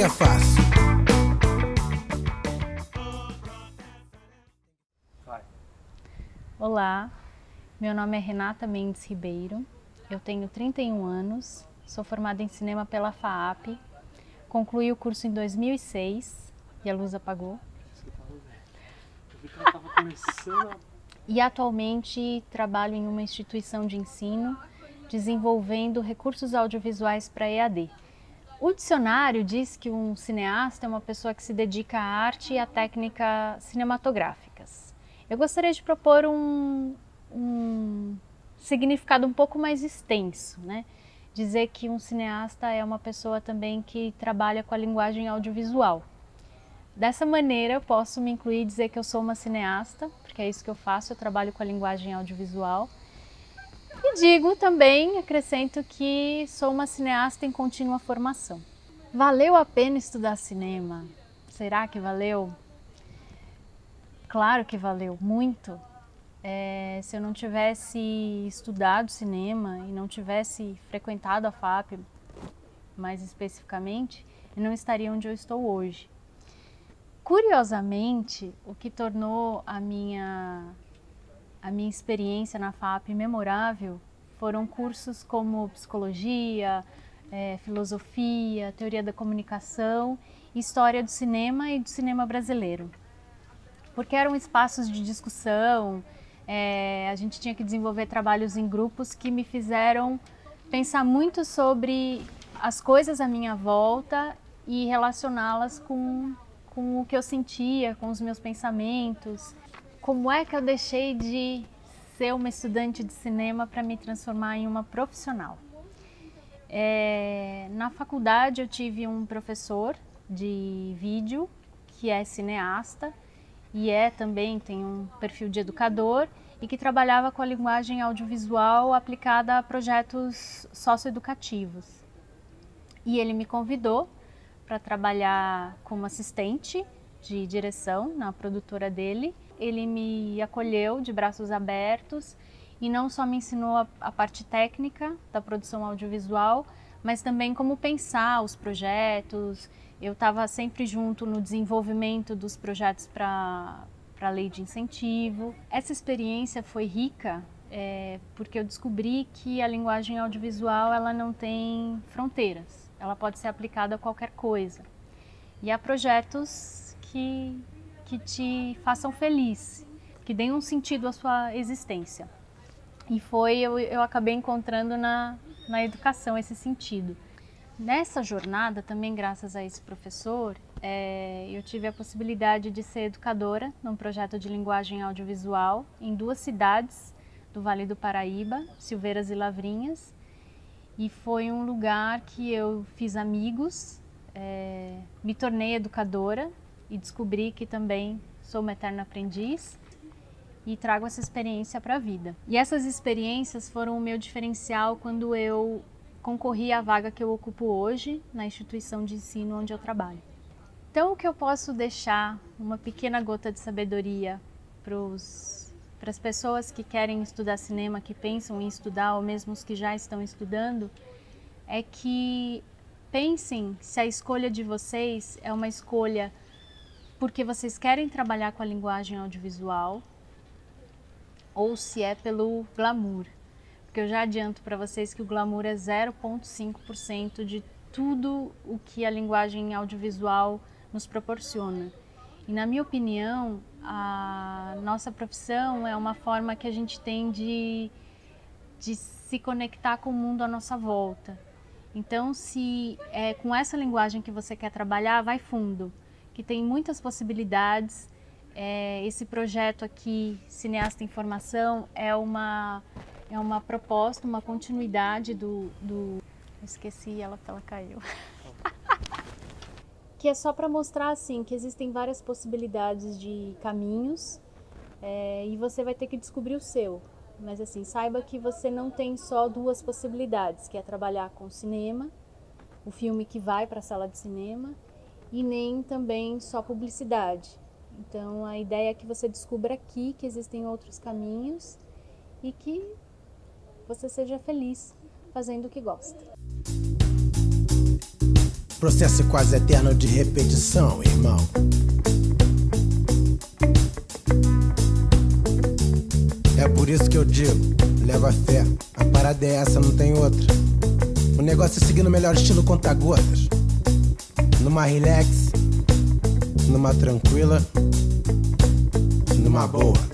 que é fácil. Olá, meu nome é Renata Mendes Ribeiro, eu tenho 31 anos, sou formada em cinema pela FAAP, concluí o curso em 2006 e a luz apagou. E atualmente trabalho em uma instituição de ensino desenvolvendo recursos audiovisuais para EAD. O dicionário diz que um cineasta é uma pessoa que se dedica à arte e à técnica cinematográficas. Eu gostaria de propor um significado um pouco mais extenso, né? Dizer que um cineasta é uma pessoa também que trabalha com a linguagem audiovisual. Dessa maneira eu posso me incluir e dizer que eu sou uma cineasta, porque é isso que eu faço, eu trabalho com a linguagem audiovisual. E digo também, acrescento que sou uma cineasta em contínua formação. Valeu a pena estudar cinema? Será que valeu? Claro que valeu, muito. Se eu não tivesse estudado cinema e não tivesse frequentado a FAAP, mais especificamente, eu não estaria onde eu estou hoje. Curiosamente, o que tornou a minha experiência na FAAP memorável foram cursos como psicologia, filosofia, teoria da comunicação, história do cinema e do cinema brasileiro. Porque eram espaços de discussão, a gente tinha que desenvolver trabalhos em grupos que me fizeram pensar muito sobre as coisas à minha volta e relacioná-las com o que eu sentia, com os meus pensamentos. Como é que eu deixei de ser uma estudante de cinema para me transformar em uma profissional? Na faculdade eu tive um professor de vídeo que é cineasta e também tem um perfil de educador e que trabalhava com a linguagem audiovisual aplicada a projetos socioeducativos. E ele me convidou para trabalhar como assistente de direção na produtora dele. Ele me acolheu de braços abertos e não só me ensinou a parte técnica da produção audiovisual, mas também como pensar os projetos. Eu estava sempre junto no desenvolvimento dos projetos para a lei de incentivo. Essa experiência foi rica porque eu descobri que a linguagem audiovisual ela não tem fronteiras, ela pode ser aplicada a qualquer coisa. E há projetos que te façam feliz, que deem um sentido à sua existência. E eu acabei encontrando na educação esse sentido. Nessa jornada, também graças a esse professor, eu tive a possibilidade de ser educadora num projeto de linguagem audiovisual em 2 cidades do Vale do Paraíba, Silveiras e Lavrinhas. E foi um lugar que eu fiz amigos, me tornei educadora e descobri que também sou uma eterna aprendiz e trago essa experiência para a vida. E essas experiências foram o meu diferencial quando eu concorri à vaga que eu ocupo hoje na instituição de ensino onde eu trabalho. Então, o que eu posso deixar, uma pequena gota de sabedoria para as pessoas que querem estudar cinema, que pensam em estudar, ou mesmo os que já estão estudando, é que pensem se a escolha de vocês é uma escolha porque vocês querem trabalhar com a linguagem audiovisual ou se é pelo glamour. Porque eu já adianto para vocês que o glamour é 0,5% de tudo o que a linguagem audiovisual nos proporciona. E na minha opinião, a nossa profissão é uma forma que a gente tem de se conectar com o mundo à nossa volta. Então, se é com essa linguagem que você quer trabalhar, vai fundo, que tem muitas possibilidades. Esse projeto aqui, Cineasta em Formação, é uma proposta, uma continuidade esqueci ela porque ela caiu. Que é só para mostrar assim que existem várias possibilidades de caminhos e você vai ter que descobrir o seu. Mas assim, saiba que você não tem só 2 possibilidades, que é trabalhar com cinema, o filme que vai para a sala de cinema, e nem também só publicidade. Então a ideia é que você descubra aqui que existem outros caminhos e que você seja feliz fazendo o que gosta. Processo quase eterno de repetição, irmão. É por isso que eu digo, leva fé. A parada é essa, não tem outra. O negócio é seguir no melhor estilo conta-gotas. Numa relax, numa tranquila, numa boa.